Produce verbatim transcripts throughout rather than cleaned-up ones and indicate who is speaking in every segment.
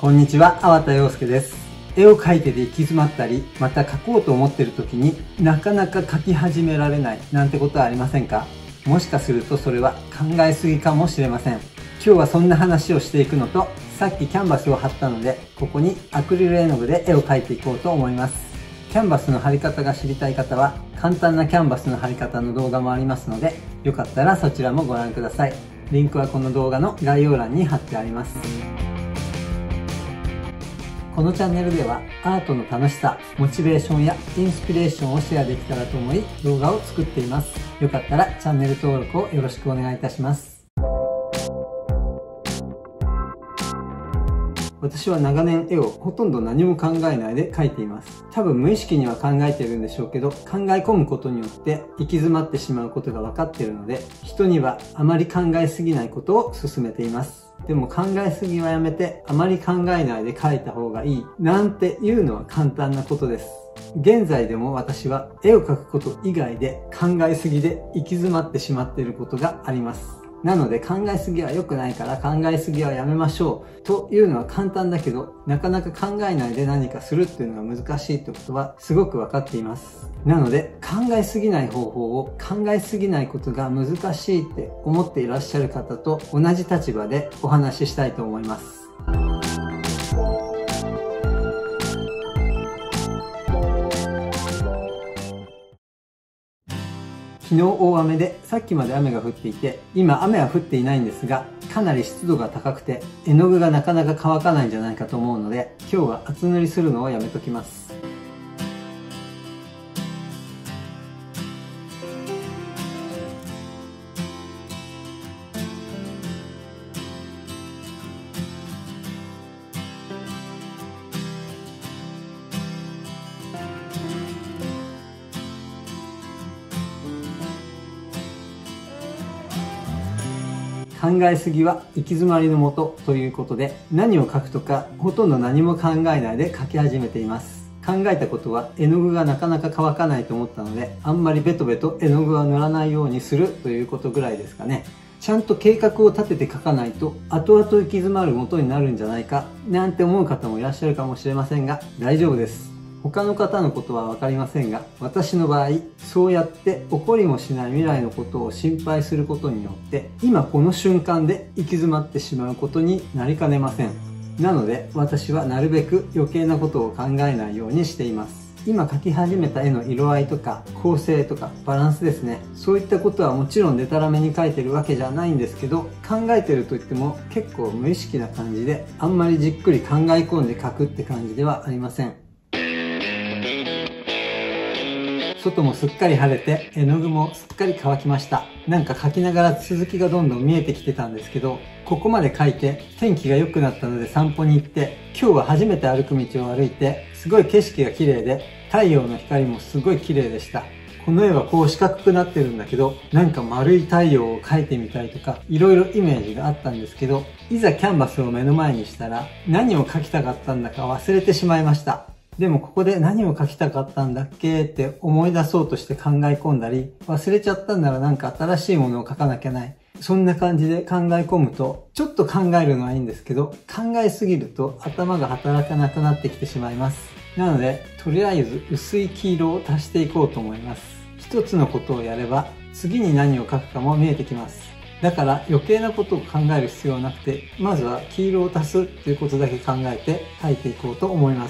Speaker 1: こんにちは、粟田洋介です。絵を描いてて行き詰まったり、また描こうと思ってる時になかなか描き始められないなんてことはありませんか？もしかするとそれは考えすぎかもしれません。今日はそんな話をしていくのと、さっきキャンバスを貼ったので、ここにアクリル絵の具で絵を描いていこうと思います。キャンバスの貼り方が知りたい方は、簡単なキャンバスの貼り方の動画もありますので、よかったらそちらもご覧ください。リンクはこの動画の概要欄に貼ってあります。このチャンネルではアートの楽しさ、モチベーションやインスピレーションをシェアできたらと思い動画を作っています。よかったらチャンネル登録をよろしくお願いいたします。私は長年絵をほとんど何も考えないで描いています。多分無意識には考えてるんでしょうけど、考え込むことによって行き詰まってしまうことが分かっているので、人にはあまり考えすぎないことを勧めています。でも考えすぎはやめて、あまり考えないで描いた方がいいなんていうのは簡単なことです。現在でも私は絵を描くこと以外で考えすぎで行き詰まってしまっていることがあります。なので考えすぎは良くないから考えすぎはやめましょうというのは簡単だけど、なかなか考えないで何かするっていうのは難しいってことはすごく分かっています。なので考えすぎない方法を、考えすぎないことが難しいって思っていらっしゃる方と同じ立場でお話ししたいと思います。昨日大雨で、さっきまで雨が降っていて、今雨は降っていないんですが、かなり湿度が高くて、絵の具がなかなか乾かないんじゃないかと思うので、今日は厚塗りするのをやめときます。考えすぎは行き詰まりのもとということで、何を描くとかほとんど何も考えないで描き始めています。考えたことは絵の具がなかなか乾かないと思ったので、あんまりベトベト絵の具は塗らないようにするということぐらいですかね。ちゃんと計画を立てて描かないと後々行き詰まる元になるんじゃないかなんて思う方もいらっしゃるかもしれませんが、大丈夫です。他の方のことは分かりませんが、私の場合、そうやって起こりもしない未来のことを心配することによって、今この瞬間で行き詰まってしまうことになりかねません。なので、私はなるべく余計なことを考えないようにしています。今描き始めた絵の色合いとか構成とかバランスですね。そういったことはもちろんデタラメに描いてるわけじゃないんですけど、考えてるといっても結構無意識な感じで、あんまりじっくり考え込んで描くって感じではありません。外もすっかり晴れて、絵の具もすっかり乾きました。なんか描きながら続きがどんどん見えてきてたんですけど、ここまで描いて天気が良くなったので散歩に行って、今日は初めて歩く道を歩いて、すごい景色が綺麗で、太陽の光もすごい綺麗でした。この絵はこう四角くなってるんだけど、なんか丸い太陽を描いてみたいとか、いろいろイメージがあったんですけど、いざキャンバスを目の前にしたら、何を描きたかったんだか忘れてしまいました。でもここで何を描きたかったんだっけって思い出そうとして考え込んだり、忘れちゃったんならなんか新しいものを描かなきゃない。そんな感じで考え込むと、ちょっと考えるのはいいんですけど、考えすぎると頭が働かなくなってきてしまいます。なので、とりあえず薄い黄色を足していこうと思います。一つのことをやれば、次に何を描くかも見えてきます。だから余計なことを考える必要はなくて、まずは黄色を足すということだけ考えて描いていこうと思います。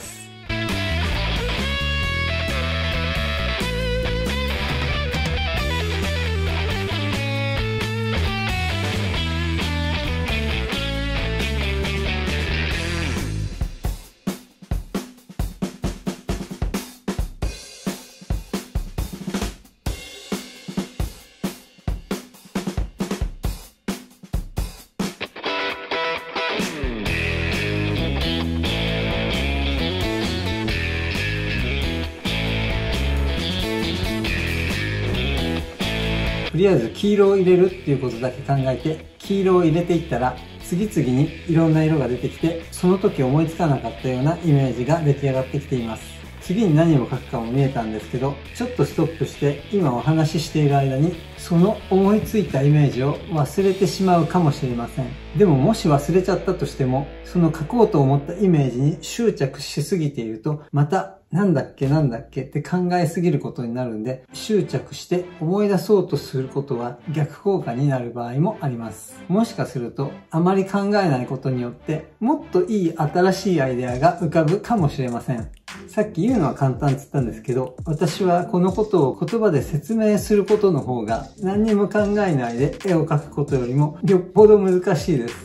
Speaker 1: とりあえず黄色を入れるっていうことだけ考えて、黄色を入れていったら、次々にいろんな色が出てきて、その時思いつかなかったようなイメージが出来上がってきています。 次に何を描くかも見えたんですけど、ちょっとストップして今お話ししている間にその思いついたイメージを忘れてしまうかもしれません。でももし忘れちゃったとしても、その描こうと思ったイメージに執着しすぎていると、またなんだっけなんだっけって考えすぎることになるんで、執着して思い出そうとすることは逆効果になる場合もあります。もしかすると、あまり考えないことによって、もっといい新しいアイデアが浮かぶかもしれません。さっき言うのは簡単って言ったんですけど、私はこのことを言葉で説明することの方が何にも考えないで絵を描くことよりもよっぽど難しいです。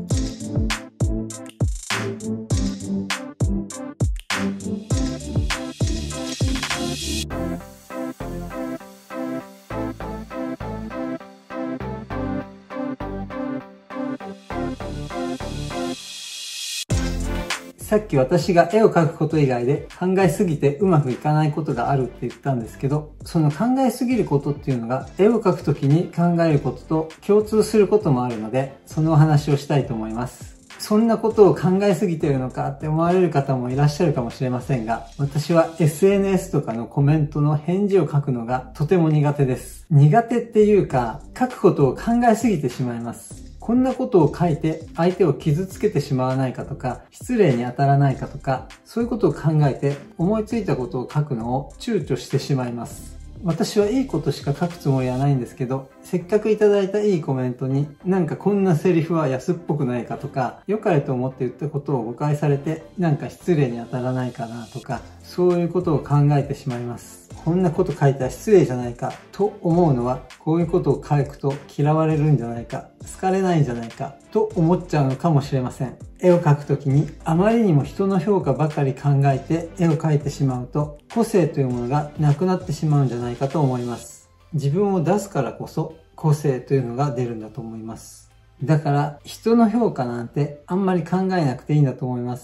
Speaker 1: さっき私が絵を描くこと以外で考えすぎてうまくいかないことがあるって言ったんですけど、その考えすぎることっていうのが絵を描くときに考えることと共通することもあるので、そのお話をしたいと思います。そんなことを考えすぎてるのかって思われる方もいらっしゃるかもしれませんが、私は エスエヌエス とかのコメントの返事を書くのがとても苦手です。苦手っていうか、書くことを考えすぎてしまいます。こんなことを書いて相手を傷つけてしまわないかとか、失礼に当たらないかとか、そういうことを考えて思いついたことを書くのを躊躇してしまいます。私はいいことしか書くつもりはないんですけど、せっかくいただいたいいコメントに、なんかこんなセリフは安っぽくないかとか、良かれと思って言ったことを誤解されて、なんか失礼に当たらないかなとか、そういうことを考えてしまいます。こんなこと書いたら失礼じゃないかと思うのは、こういうことを書くと嫌われるんじゃないか、好かれないんじゃないかと思っちゃうのかもしれません。絵を描くときにあまりにも人の評価ばかり考えて絵を描いてしまうと、個性というものがなくなってしまうんじゃないかと思います。自分を出すからこそ個性というのが出るんだと思います。だから人の評価なんてあんまり考えなくていいんだと思います。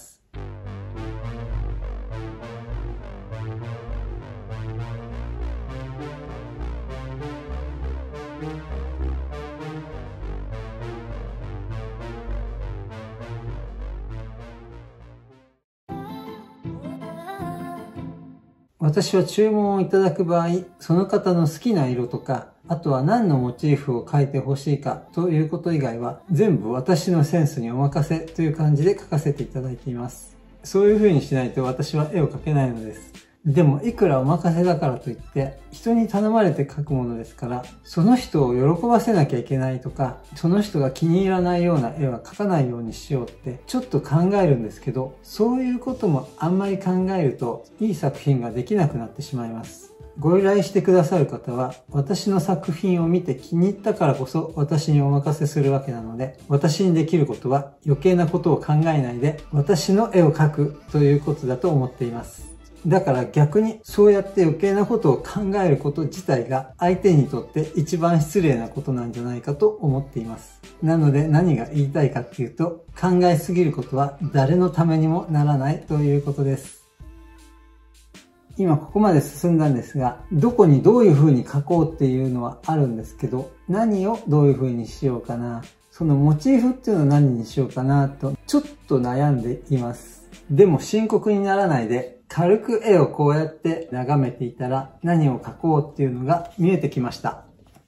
Speaker 1: 私は注文をいただく場合、その方の好きな色とか、あとは何のモチーフを描いてほしいかということ以外は、全部私のセンスにお任せという感じで描かせていただいています。そういう風にしないと私は絵を描けないのです。でも、いくらお任せだからといって、人に頼まれて描くものですから、その人を喜ばせなきゃいけないとか、その人が気に入らないような絵は描かないようにしようって、ちょっと考えるんですけど、そういうこともあんまり考えると、いい作品ができなくなってしまいます。ご依頼してくださる方は、私の作品を見て気に入ったからこそ私にお任せするわけなので、私にできることは余計なことを考えないで、私の絵を描くということだと思っています。だから逆にそうやって余計なことを考えること自体が相手にとって一番失礼なことなんじゃないかと思っています。なので何が言いたいかっていうと、考えすぎることは誰のためにもならないということです。今ここまで進んだんですが、どこにどういう風に書こうっていうのはあるんですけど、何をどういう風にしようかな、そのモチーフっていうのは何にしようかなとちょっと悩んでいます。でも深刻にならないで、軽く絵をこうやって眺めていたら何を描こうっていうのが見えてきました。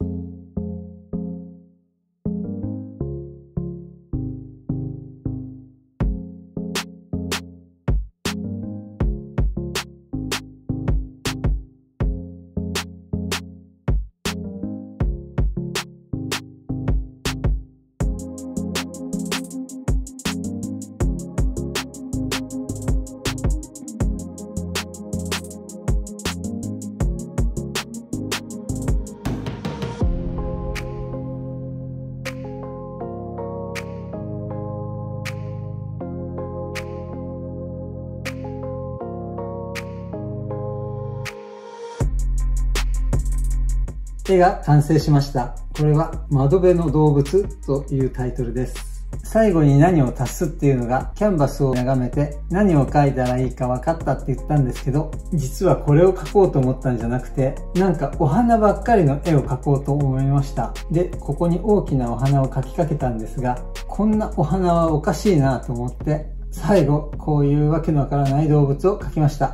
Speaker 1: 絵が完成しました。これは窓辺の動物というタイトルです。最後に何を足すっていうのがキャンバスを眺めて何を描いたらいいか分かったって言ったんですけど、実はこれを描こうと思ったんじゃなくて、なんかお花ばっかりの絵を描こうと思いました。で、ここに大きなお花を描きかけたんですが、こんなお花はおかしいなと思って、最後こういうわけのわからない動物を描きました。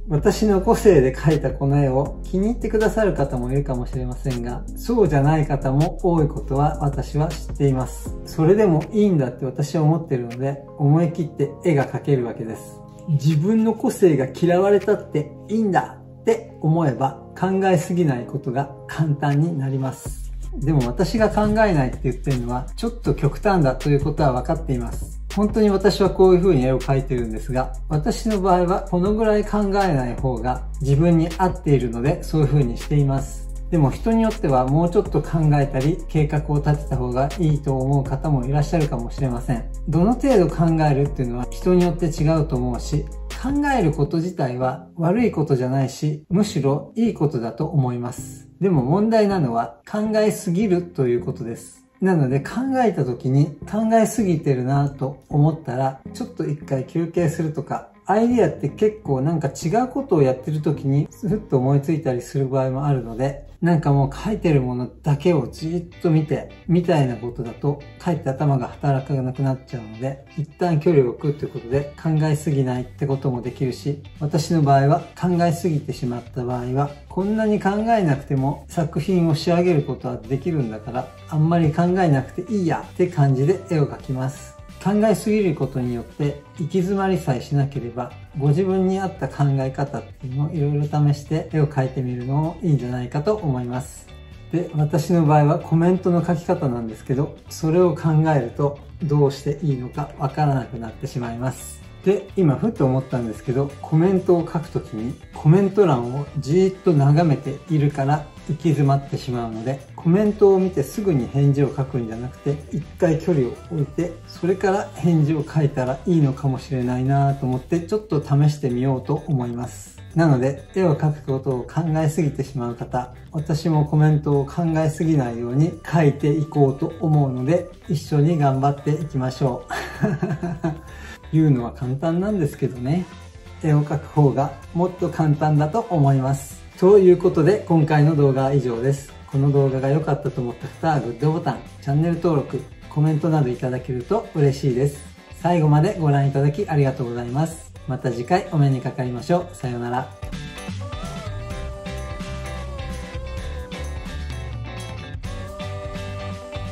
Speaker 1: 私の個性で描いたこの絵を気に入ってくださる方もいるかもしれませんが、そうじゃない方も多いことは私は知っています。それでもいいんだって私は思っているので、思い切って絵が描けるわけです。自分の個性が嫌われたっていいんだって思えば、考えすぎないことが簡単になります。でも私が考えないって言ってるのは、ちょっと極端だということは分かっています。本当に私はこういう風に絵を描いてるんですが、私の場合はこのぐらい考えない方が自分に合っているので、そういう風にしています。でも人によってはもうちょっと考えたり、計画を立てた方がいいと思う方もいらっしゃるかもしれません。どの程度考えるっていうのは人によって違うと思うし、考えること自体は悪いことじゃないし、むしろいいことだと思います。でも問題なのは考えすぎるということです。なので考えた時に考えすぎてるなと思ったら、ちょっと一回休憩するとか、アイディアって結構なんか違うことをやってる時にふっと思いついたりする場合もあるので、なんかもう書いてるものだけをじーっと見て、みたいなことだと、かえって頭が働かなくなっちゃうので、一旦距離を置くということで考えすぎないってこともできるし、私の場合は考えすぎてしまった場合は、こんなに考えなくても作品を仕上げることはできるんだから、あんまり考えなくていいやって感じで絵を描きます。考えすぎることによって行き詰まりさえしなければ、ご自分に合った考え方っていうのをいろいろ試して絵を描いてみるのもいいんじゃないかと思います。で、私の場合はコメントの書き方なんですけど、それを考えるとどうしていいのかわからなくなってしまいます。で、今ふっと思ったんですけど、コメントを書くときにコメント欄をじーっと眺めているから行き詰まってしまうので、コメントを見てすぐに返事を書くんじゃなくて、一回距離を置いて、それから返事を書いたらいいのかもしれないなと思って、ちょっと試してみようと思います。なので、絵を描くことを考えすぎてしまう方、私もコメントを考えすぎないように書いていこうと思うので、一緒に頑張っていきましょう。言うのは簡単なんですけどね。絵を描く方がもっと簡単だと思います。ということで、今回の動画は以上です。この動画が良かったと思った方はグッドボタン、チャンネル登録、コメントなどいただけると嬉しいです。最後までご覧いただきありがとうございます。また次回お目にかかりましょう。さようなら。